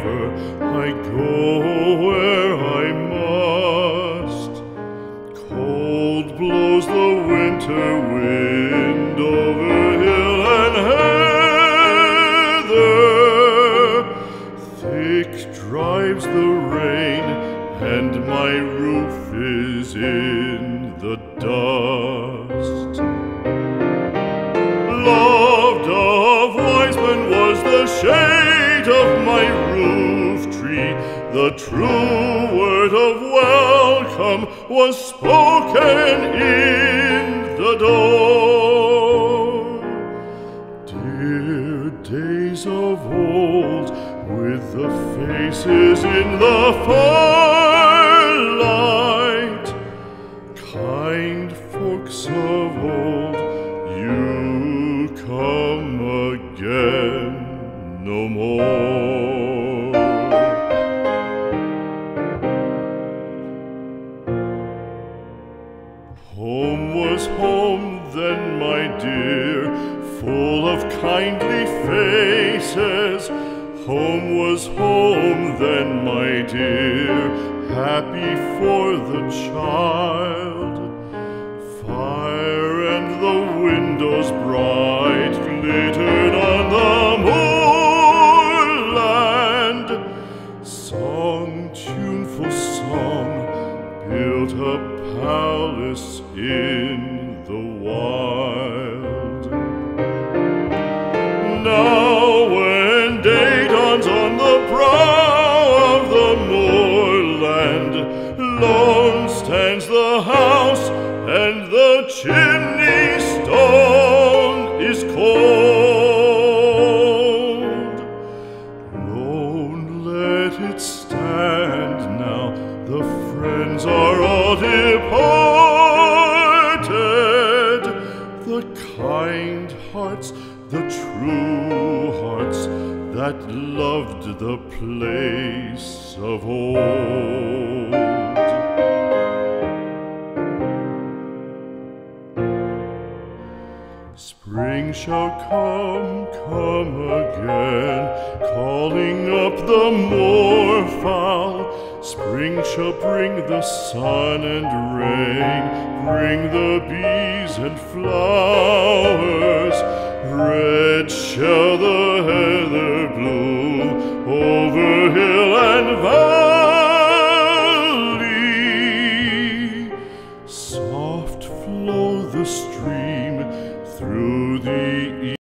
river, I go where I must. Cold blows the winter wind over hill and heather. Thick drives the rain, and my roof is in the dust. Loved of wise men was the shade of my roof tree. The true word of welcome was spoken in the door. Dear days of old, with the faces in the firelight, kind folks of old, you come again no more. Home was home then, my dear, full of kindly faces. Home was home then, my dear, happy for the child. Fire and the windows bright glittered on the moorland. Song, tuneful song, built a palace in the wild. Now when day dawns on the brow of the moorland, lone stands the house, and the chimney stone is cold. Lone, let it stand now, the friends are all departed. The kind hearts, the true hearts, that loved the place of old. Spring shall come again, calling up the moorfowl. Spring shall bring the sun and rain, bring the bees and flowers. Red shall the heather bloom over hill and valley. Soft flow the stream